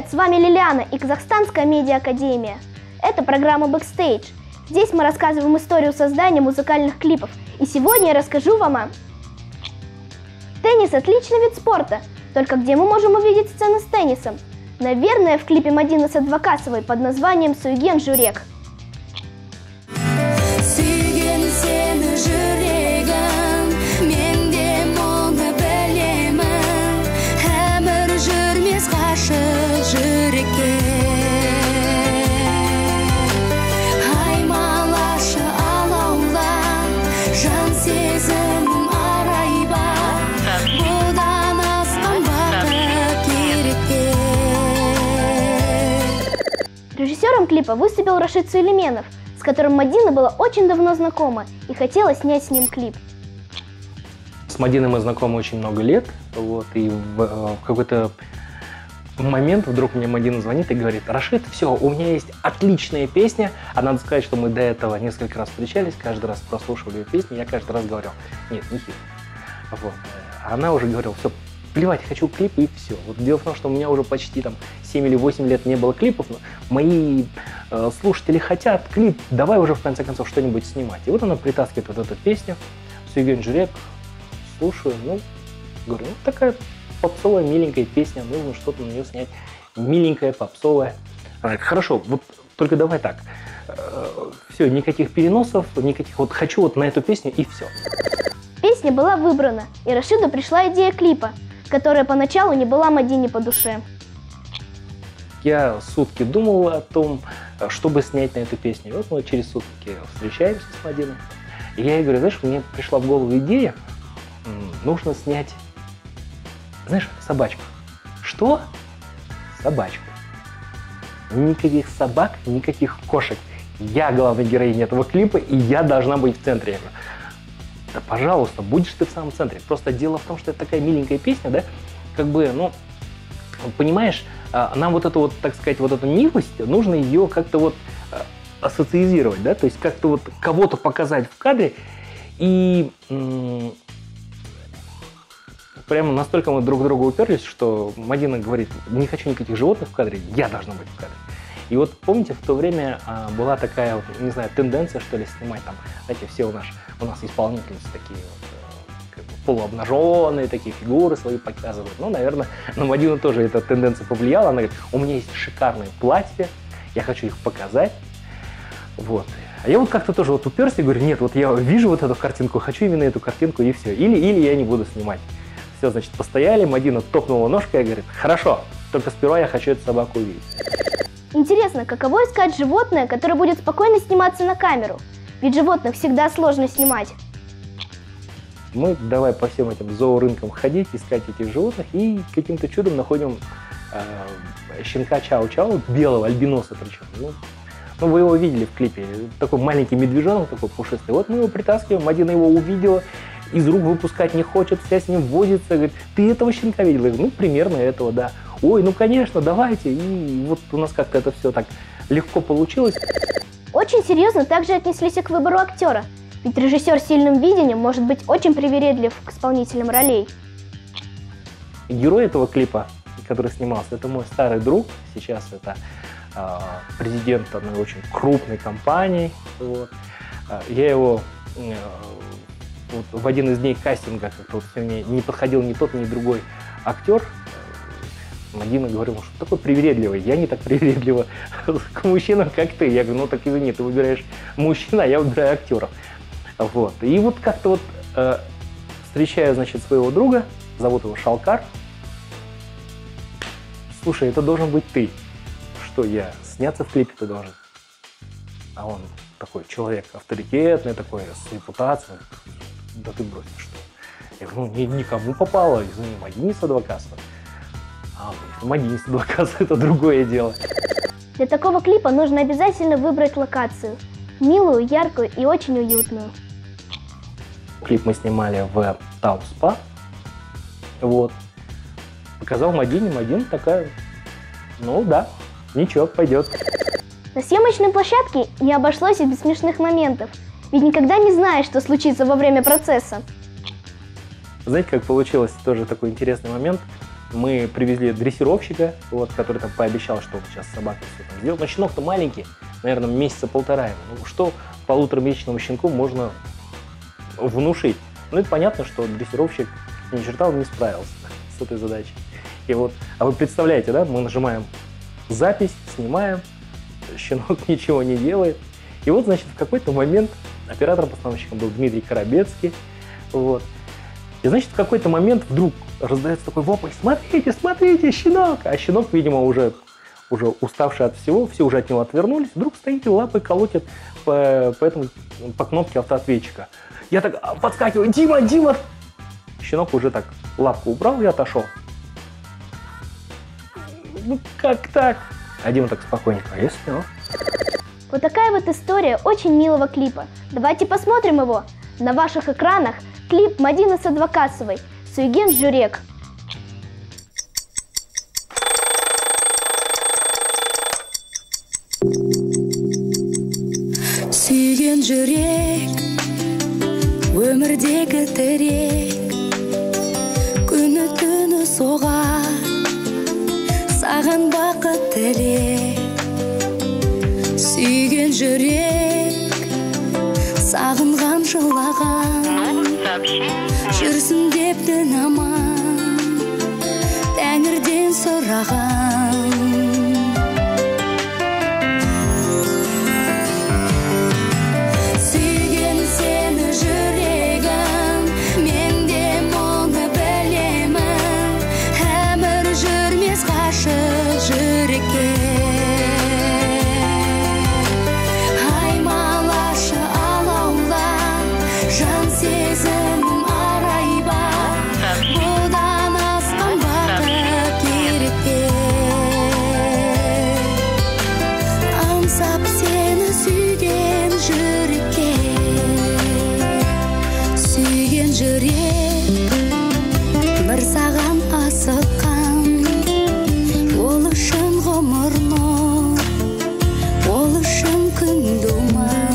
Привет, с вами Лилиана и Казахстанская медиа-академия. Это программа Backstage. Здесь мы рассказываем историю создания музыкальных клипов. И сегодня я расскажу вам о... Теннис – отличный вид спорта. Только где мы можем увидеть сцену с теннисом? Наверное, в клипе Мадины Садвакасовой под названием «Сүйген жүрек». Режиссером клипа выступил Рашид Сулейменов, с которым Мадина была очень давно знакома и хотела снять с ним клип. С Мадиной мы знакомы очень много лет, и в какой-то момент вдруг мне Мадина звонит и говорит: Рашид, все, у меня есть отличная песня. А надо сказать, что мы до этого несколько раз встречались, каждый раз прослушивали ее песни, я каждый раз говорил: нет, не хит. Она уже говорила: все, плевать, хочу клип, и все. Дело в том, что у меня уже почти 7 или 8 лет не было клипов, но мои слушатели хотят клип, давай уже в конце концов что-нибудь снимать. И вот она притаскивает вот эту песню «Сүйген жүрек», слушаю, говорю, такая попсовая, миленькая песня, нужно что-то на нее снять, миленькая, попсовая. Она говорит: хорошо, только давай так, все, никаких переносов, никаких, хочу на эту песню и все. Песня была выбрана, и Рашиду пришла идея клипа, которая поначалу не была Мадине по душе. Я сутки думал о том, чтобы снять на эту песню. И вот мы через сутки встречаемся с Мадиной. И я ей говорю: знаешь, мне пришла в голову идея, нужно снять, знаешь, собачку. Что? Собачку. Никаких собак, никаких кошек. Я главная героиня этого клипа, и я должна быть в центре. Я говорю: да, пожалуйста, будешь ты в самом центре. Просто дело в том, что это такая миленькая песня, да, понимаешь, нам эту, так сказать, эту милость, нужно ее как-то ассоциизировать, да, то есть как-то кого-то показать в кадре, и прямо настолько мы друг к другу уперлись, что Мадина говорит: не хочу никаких животных в кадре, я должна быть в кадре. И помните, в то время была такая, не знаю, тенденция, что ли, снимать знаете, все у нас исполнительницы такие полуобнаженные, такие фигуры свои показывают. Наверное, на Мадину тоже эта тенденция повлияла. Она говорит: у меня есть шикарные платья, я хочу их показать. А я как-то тоже уперся и говорю: нет, я вижу эту картинку, хочу именно эту картинку, и все. Или я не буду снимать. Все, значит, постояли, Мадина топнула ножкой и говорит: хорошо, только сперва я хочу эту собаку увидеть. Интересно, каково искать животное, которое будет спокойно сниматься на камеру? Ведь животных всегда сложно снимать. Мы давай по всем этим зоорынкам ходить, искать этих животных, и каким-то чудом находим щенка Чау-Чау, белого, альбиноса причем. Вы его видели в клипе, такой маленький медвежонок, такой пушистый. Мы его притаскиваем, Мадина его увидела, из рук выпускать не хочет, вся с ним возится, говорит: ты этого щенка видела? Я говорю: примерно этого, да. Ой, конечно, давайте. И у нас как-то это все так легко получилось. Очень серьезно также отнеслись и к выбору актера. Ведь режиссер с сильным видением может быть очень привередлив к исполнителям ролей. Герой этого клипа, который снимался, это мой старый друг. Сейчас это президент одной очень крупной компании. Я его в один из дней кастинга мне не подходил ни тот, ни другой актер. Мадина говорила: что такой привередливый. Я не так привередлива к мужчинам, как ты. Я говорю: так извини, ты выбираешь мужчин, а я выбираю актеров. И как-то встречаю, значит, своего друга, зовут его Шалкар. Слушай, это должен быть ты. Что, я сняться в клипе ты должен? А он такой человек авторитетный, такой, с репутацией. Да ты брось, что? Я говорю: никому попало, извини, Мадине Садвакасовой. Мадине Садвакасовой — это другое дело. Для такого клипа нужно обязательно выбрать локацию. Милую, яркую и очень уютную. Клип мы снимали в Тау-спа. Показал Мадине, Мадина такая: да, ничего, пойдет. На съемочной площадке не обошлось и без смешных моментов. Ведь никогда не знаешь, что случится во время процесса. Знаете, как получилось? Тоже такой интересный момент. мы привезли дрессировщика, вот, который там пообещал, что он сейчас с собакой все там сделает. Но щенок-то маленький, наверное, месяца полтора ему. Ну, что полуторамесячному щенку можно внушить? Ну, это понятно, что дрессировщик ни черта он не справился с этой задачей. И вот, а вы представляете, да, мы нажимаем запись, снимаем, щенок ничего не делает. И вот, значит, в какой-то момент оператором-постановщиком был Дмитрий Коробецкий, вот. И, значит, в какой-то момент вдруг раздается такой вопль: смотрите, смотрите, щенок! А щенок, видимо, уже уставший от всего, все уже от него отвернулись, вдруг стоит и лапой колотит по кнопке автоответчика. Я так подскакиваю: Дима, Дима! Щенок уже так лапку убрал и отошел. Ну как так? А Дима так спокойненько: я снял. Вот такая вот история очень милого клипа. Давайте посмотрим его. На ваших экранах клип Мадины Садвакасовой «Сүйген жүрек». Сүйген жүрек, өмірдегі тірек, күні түні соғар, саған бақыт тілек. Сүйген жүрек, сағынған жылаған, жүрсін деп дін аман, Тәңірден сұраған. Сүйген сені жүрегім, мен де мұны білемін, әмір жүрмес ғашық жүрекке. Сезімім арайба, бұдан асқан бақыт керек пе? Аңсап сені сүйген жүрекке. Сүйген жүрек, бір саған асыққан, ол үшін ғұмыр нұр, ол үшін күн думан.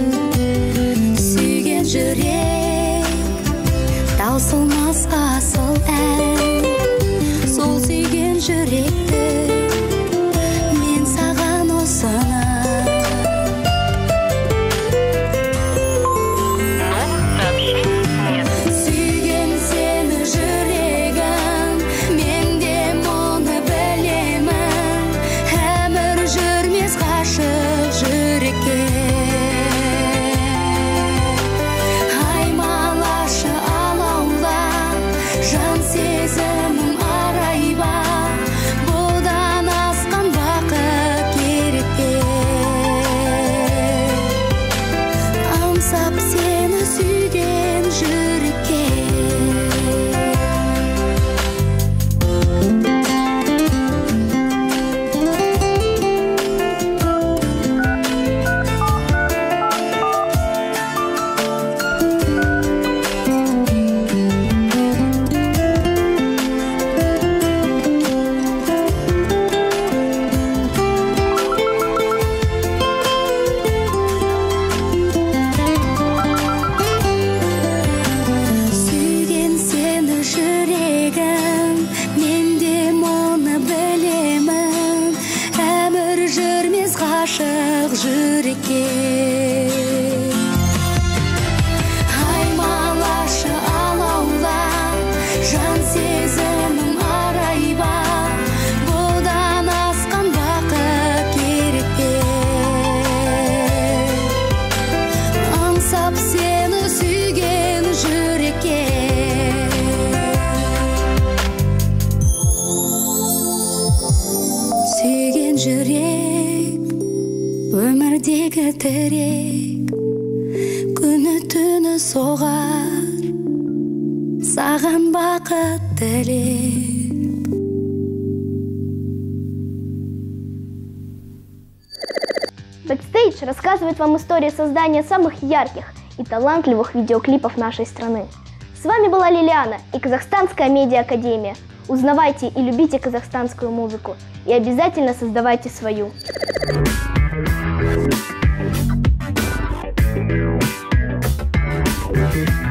Жүрек, таусылмас асыл ән, сол сүйген жүректі мен саған ұсынам. Сүйген сені жүрегім, мен де мұны білемін, әмір жүрмес ғашық жүрекке. Сезімім арайба, бұдан асқан бақыт керек пе? Аңсап сені сүйген жүрекке. Ғашық жүрекке. Аймалашы алаула, жан сезімім арайба, бұдан асқан бақыт керек пе? Аңсап сені сүйген жүрекке. Сүйген жүрек, өмірдегі тірек, күні түні соғар, саған бақыт тілеп. Backstage рассказывает вам историю создания самых ярких и талантливых видеоклипов нашей страны. С вами была Лилиана и Казахстанская медиа-академия. Узнавайте и любите казахстанскую музыку. И обязательно создавайте свою. Thank you.